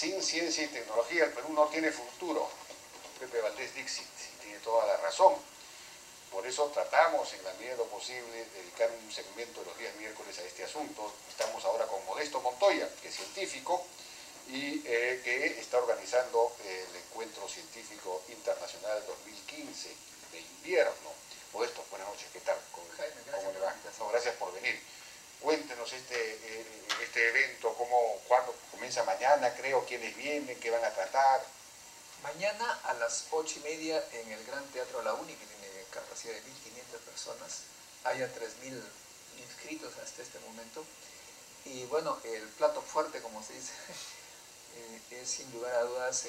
Sin ciencia y tecnología el Perú no tiene futuro. Pepe Valdés Dixit tiene toda la razón. Por eso tratamos, en la medida de lo posible, dedicar un segmento de los días miércoles a este asunto. Estamos ahora con Modesto Montoya, que es científico y que está organizando el Encuentro Científico Internacional 2015 de invierno. Modesto, buenas noches, ¿qué tal? ¿Cómo le va? No, gracias por venir. Cuéntenos este evento, cuándo comienza mañana, creo, quiénes vienen, qué van a tratar. Mañana a las 8:30 en el Gran Teatro La Uni, que tiene capacidad de 1.500 personas. Hay a 3.000 inscritos hasta este momento. Y bueno, el plato fuerte, como se dice, es sin lugar a dudas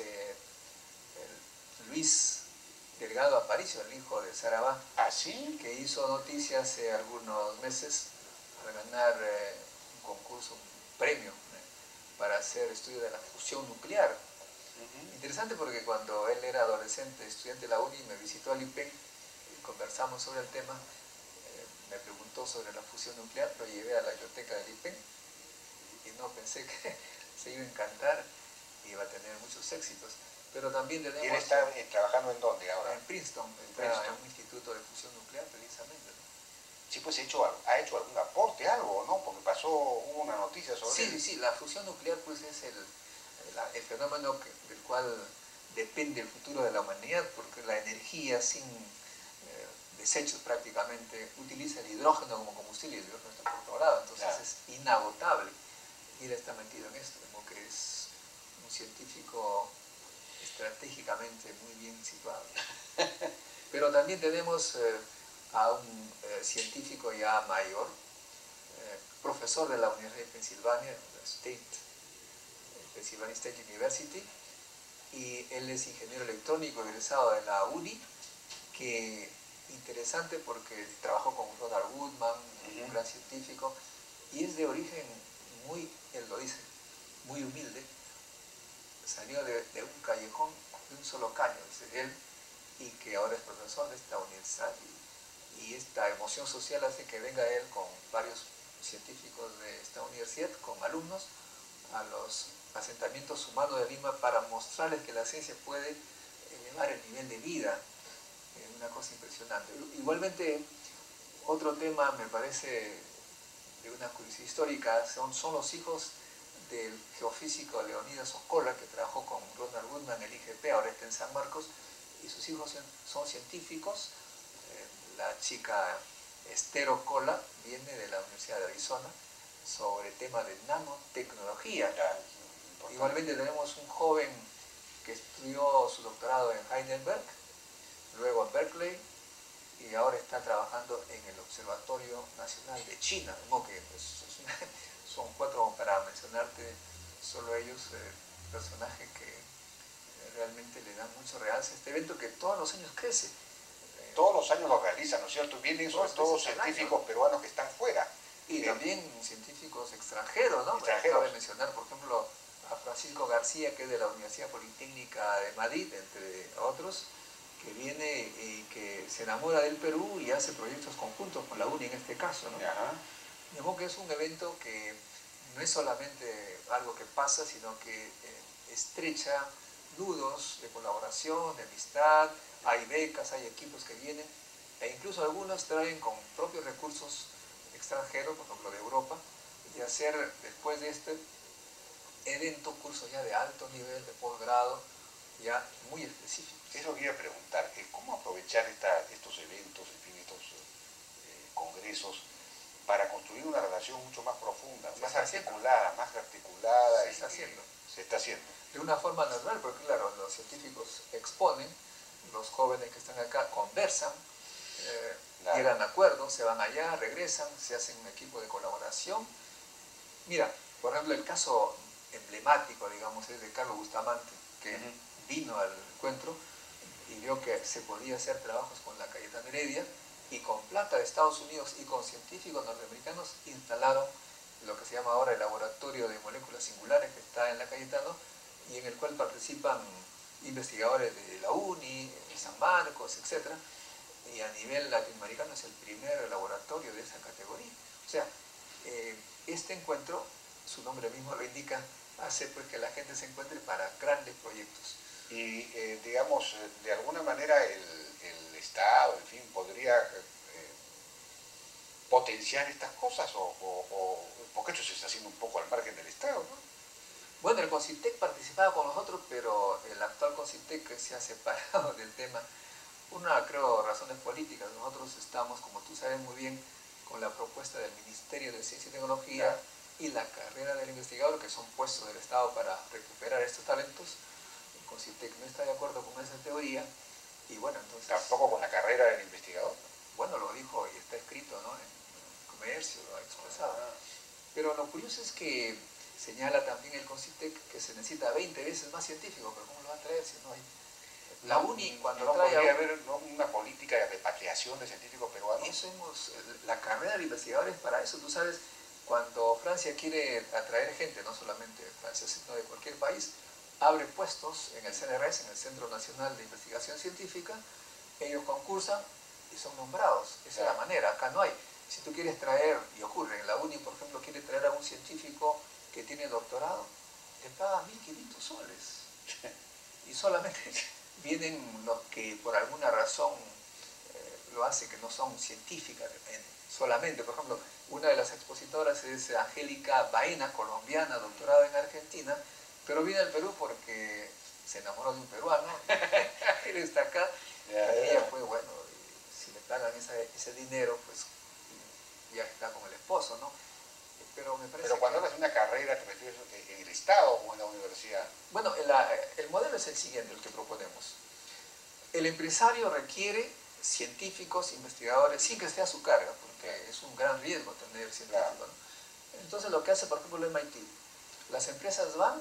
Luis Delgado Aparicio, el hijo de Sarabá. ¿Ah, sí? Que hizo noticia hace algunos meses al ganar un concurso, un premio para hacer estudio de la fusión nuclear. Interesante porque cuando él era adolescente, estudiante de la UNI, me visitó al IPEN, conversamos sobre el tema, me preguntó sobre la fusión nuclear, lo llevé a la biblioteca del IPEN y no pensé que se iba a encantar y iba a tener muchos éxitos. Pero también tenemos... ¿Y él está trabajando en dónde ahora? En Princeton, está en un instituto de fusión nuclear precisamente, ¿no? Sí, pues ha hecho algún aporte, algo, ¿no? Porque hubo una noticia sobre él. Sí, la fusión nuclear pues es el fenómeno del cual depende el futuro de la humanidad, porque la energía sin desechos prácticamente utiliza el hidrógeno como combustible y el hidrógeno está controlado, entonces es inagotable. Y él está metido en esto, como que es un científico estratégicamente muy bien situado. Pero también tenemos a un científico ya mayor, profesor de la Universidad de Pensilvania, Pennsylvania State University, y él es ingeniero electrónico egresado de la UNI, que interesante porque trabajó con Ronald Woodman, un gran científico, y es de origen muy, él lo dice, muy humilde. Salió de un callejón, de un solo caño, dice él, y que ahora es profesor de esta universidad. Y esta emoción social hace que venga él con varios científicos de esta universidad, con alumnos, a los asentamientos humanos de Lima para mostrarles que la ciencia puede elevar el nivel de vida. Una cosa impresionante. Igualmente, otro tema me parece de una curiosidad histórica son los hijos del geofísico Leonidas Oscola, que trabajó con Ronald Woodman en el IGP, ahora está en San Marcos, y sus hijos son científicos. La chica Esther Oscola viene de la Universidad de Arizona sobre el tema de nanotecnología. Igualmente tenemos un joven que estudió su doctorado en Heidelberg, luego en Berkeley, y ahora está trabajando en el Observatorio Nacional de China, ¿no? Que son 4 para mencionarte solo ellos, personajes que realmente le dan mucho realce a este evento que todos los años crece. Todos los años lo realizan, ¿no es cierto? Vienen sobre todo científicos peruanos que están fuera. Y también científicos extranjeros, ¿no? Cabe mencionar, por ejemplo, a Francisco García, que es de la Universidad Politécnica de Madrid, entre otros, que viene y que se enamora del Perú y hace proyectos conjuntos con la UNI en este caso, ¿no? Digamos que es un evento que no es solamente algo que pasa, sino que estrecha nudos de colaboración, de amistad, hay becas, hay equipos que vienen, e incluso algunos traen con propios recursos extranjeros, por ejemplo de Europa, y hacer después de este evento cursos ya de alto nivel, de posgrado, ya muy específicos. Eso quería preguntar, ¿cómo aprovechar estos eventos, en fin, estos congresos, para construir una relación mucho más profunda, más articulada? Se está haciendo. Se está haciendo. De una forma natural, porque claro, los científicos exponen, los jóvenes que están acá conversan, llegan a acuerdos, se van allá, regresan, se hacen un equipo de colaboración. Mira, por ejemplo, el caso emblemático, digamos, es de Carlos Bustamante, que vino al encuentro y vio que se podía hacer trabajos con la Cayetano Heredia, y con plata de Estados Unidos y con científicos norteamericanos instalaron lo que se llama ahora el Laboratorio de Moléculas Singulares, que está en la Cayetano, y en el cual participan investigadores de la UNI, de San Marcos, etc. Y a nivel latinoamericano es el primer laboratorio de esa categoría. O sea, este encuentro, su nombre mismo lo indica, hace pues que la gente se encuentre para grandes proyectos. Y, digamos, de alguna manera el Estado, en fin, podría potenciar estas cosas porque esto se está haciendo un poco al margen del Estado, ¿no? Bueno, el CONCITEC participaba con nosotros, pero el actual CONCITEC se ha separado del tema. Una, creo, razones políticas. Nosotros estamos, como tú sabes muy bien, con la propuesta del Ministerio de Ciencia y Tecnología, claro, y la carrera del investigador, que son puestos del Estado para recuperar estos talentos. El CONCITEC no está de acuerdo con esa teoría, y bueno, entonces... ¿Tampoco con la carrera del investigador? Bueno, lo dijo y está escrito, ¿no? En Comercio, lo ha expresado. Pero lo curioso es que señala también el CONCITEC que se necesita 20 veces más científicos, pero ¿cómo lo va a traer si no hay? La UNI, cuando no trae... podría haber, ¿no?, una política de repatriación de científicos peruanos. Eso la carrera de investigadores para eso, tú sabes, cuando Francia quiere atraer gente, no solamente de Francia, sino de cualquier país, abre puestos en el CNRS, en el Centro Nacional de Investigación Científica, ellos concursan y son nombrados. Esa es la manera, acá no hay. Si tú quieres traer, y ocurre, en la UNI, por ejemplo, quiere traer a un científico que tiene doctorado, le paga 1.500 soles. Y solamente vienen los que por alguna razón lo hacen, que no son científicas solamente. Por ejemplo, una de las expositoras es Angélica Baena, colombiana, doctorada en Argentina, pero viene al Perú porque se enamoró de un peruano, él está acá, y ella fue, bueno, si le pagan ese dinero, pues ya está con el esposo, ¿no? Pero me parece cuando hablas de una carrera, ¿te refieres en el Estado o en la universidad? Bueno, el modelo es el siguiente, el que proponemos. El empresario requiere científicos, investigadores, sin que esté a su carga, porque es un gran riesgo tener científicos, ¿no? Entonces lo que hace, por ejemplo, el MIT, las empresas van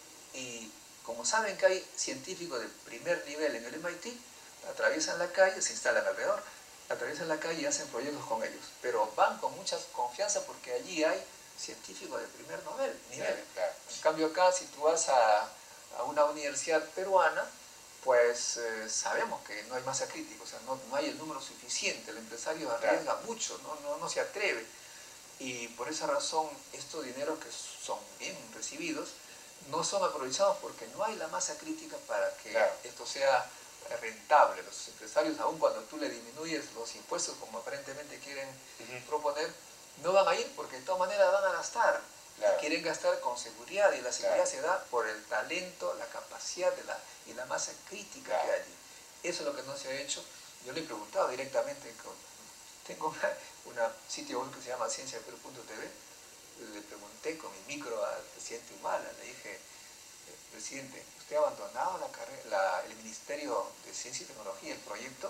y como saben que hay científicos de primer nivel en el MIT, atraviesan la calle, se instalan alrededor, atraviesan la calle y hacen proyectos con ellos, pero van con mucha confianza porque allí hay científicos de primer nivel. Claro. En cambio acá, si tú vas a una universidad peruana, pues sabemos que no hay masa crítica, o sea, no hay el número suficiente, el empresario arriesga mucho, no se atreve. Y por esa razón, estos dineros que son bien recibidos, no son aprovechados porque no hay la masa crítica para que esto sea rentable. Los empresarios, aun cuando tú le disminuyes los impuestos, como aparentemente quieren proponer, no van a ir porque de todas maneras van a gastar. Y quieren gastar con seguridad, y la seguridad se da por el talento, la capacidad y la masa crítica que hay allí. Eso es lo que no se ha hecho. Yo le he preguntado directamente, tengo un sitio web que se llama cienciaperú.tv, le pregunté con mi micro al presidente Humala, le dije, presidente, ¿usted ha abandonado el Ministerio de Ciencia y Tecnología, el proyecto?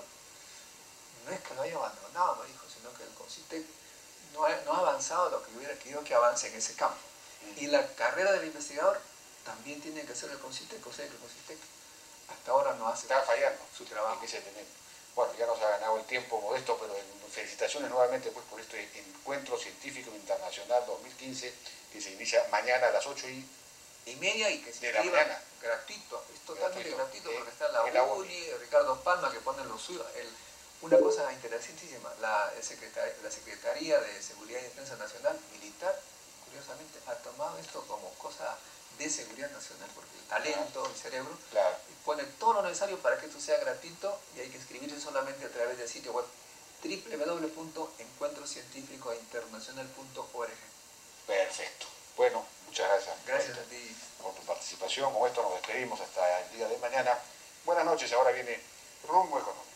No es que lo haya abandonado, me dijo, sino que el CONCITEC no ha avanzado lo que hubiera querido que avance en ese campo. Y la carrera del investigador también tiene que ser el CONCITEC, o sea que el CONCITEC hasta ahora no hace está fallando su trabajo. Bueno, ya nos ha ganado el tiempo, Modesto, pero felicitaciones nuevamente pues, por este Encuentro Científico Internacional 2015 que se inicia mañana a las 8:30 y que se inscriba gratuito, es totalmente gratuito porque está la UNI, Ricardo Palma que pone lo suyo. Una cosa interesantísima, la Secretaría de Seguridad y Defensa Nacional Militar, curiosamente, ha tomado esto como cosa de seguridad nacional, porque el talento, el cerebro, y pone todo lo necesario para que esto sea gratuito, y hay que inscribirse solamente a través del sitio web www.encuentrocientificointernacional.org. Perfecto. Bueno, muchas gracias. Gracias a ti por tu participación. Con esto nos despedimos hasta el día de mañana. Buenas noches, ahora viene Rumbo Económico.